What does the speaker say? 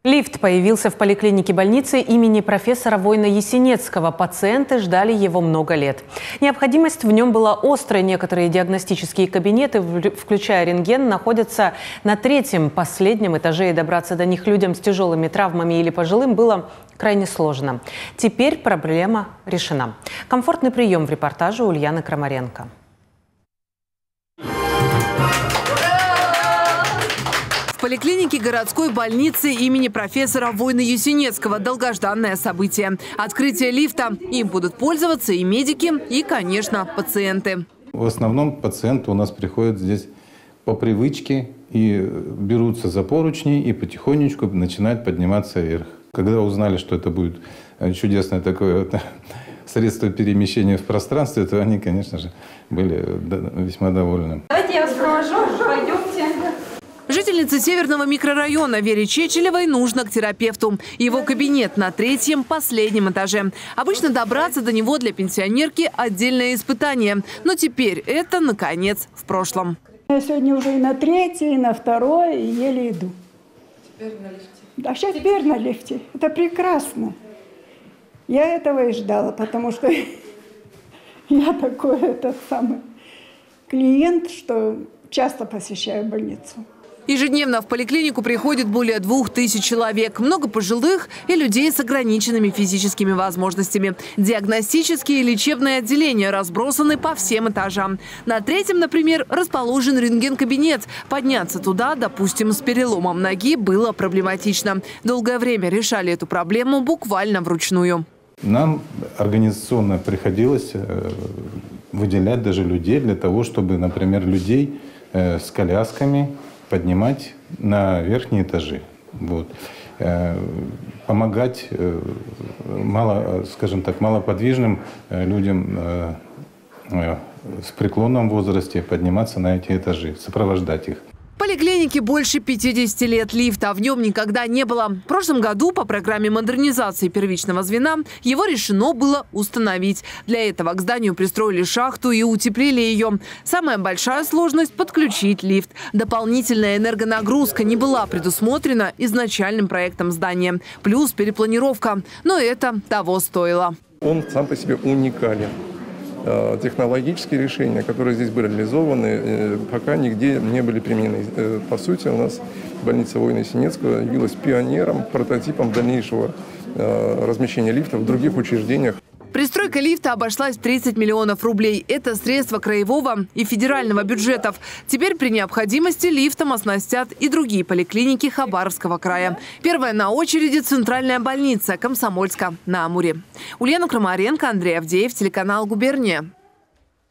Лифт появился в поликлинике больницы имени профессора Войно-Ясенецкого. Пациенты ждали его много лет. Необходимость в нем была острой. Некоторые диагностические кабинеты, включая рентген, находятся на третьем, последнем этаже, и добраться до них людям с тяжелыми травмами или пожилым было крайне сложно. Теперь проблема решена. Комфортный прием в репортаже Ульяны Крамаренко. В поликлинике городской больницы имени профессора Войно-Ясенецкого долгожданное событие. Открытие лифта. Им будут пользоваться и медики, и, конечно, пациенты. В основном пациенты у нас приходят здесь по привычке и берутся за поручни и потихонечку начинают подниматься вверх. Когда узнали, что это будет чудесное такое средство перемещения в пространстве, то они, конечно же, были весьма довольны. Давайте я вас провожу, пойдемте. Жительнице Северного микрорайона Вере Чечелевой нужно к терапевту. Его кабинет на третьем, последнем этаже. Обычно добраться до него для пенсионерки – отдельное испытание. Но теперь это, наконец, в прошлом. Я сегодня уже и на третий, и на второй, и еле иду. Теперь на лифте. Да, сейчас теперь на лифте. Это прекрасно. Я этого и ждала, потому что я такой самый клиент, что часто посещаю больницу. Ежедневно в поликлинику приходит более 2000 человек. Много пожилых и людей с ограниченными физическими возможностями. Диагностические и лечебные отделения разбросаны по всем этажам. На третьем, например, расположен рентген-кабинет. Подняться туда, допустим, с переломом ноги было проблематично. Долгое время решали эту проблему буквально вручную. Нам организационно приходилось выделять даже людей для того, чтобы, например, людей с колясками поднимать на верхние этажи. Вот. Помогать малоподвижным людям в преклонном возрасте подниматься на эти этажи, сопровождать их. В поликлинике больше 50 лет лифта, в нем никогда не было. В прошлом году по программе модернизации первичного звена его решено было установить. Для этого к зданию пристроили шахту и утеплили ее. Самая большая сложность – подключить лифт. Дополнительная энергонагрузка не была предусмотрена изначальным проектом здания. Плюс перепланировка. Но это того стоило. Он сам по себе уникален. Технологические решения, которые здесь были реализованы, пока нигде не были применены. По сути, у нас больница Войно-Ясенецкого явилась пионером, прототипом дальнейшего размещения лифтов в других учреждениях. Пристройка лифта обошлась в 30 миллионов рублей. Это средства краевого и федерального бюджетов. Теперь при необходимости лифтом оснастят и другие поликлиники Хабаровского края. Первая на очереди – центральная больница Комсомольска на Амуре. Ульяна Крамаренко, Андрей Авдеев, телеканал «Губерния».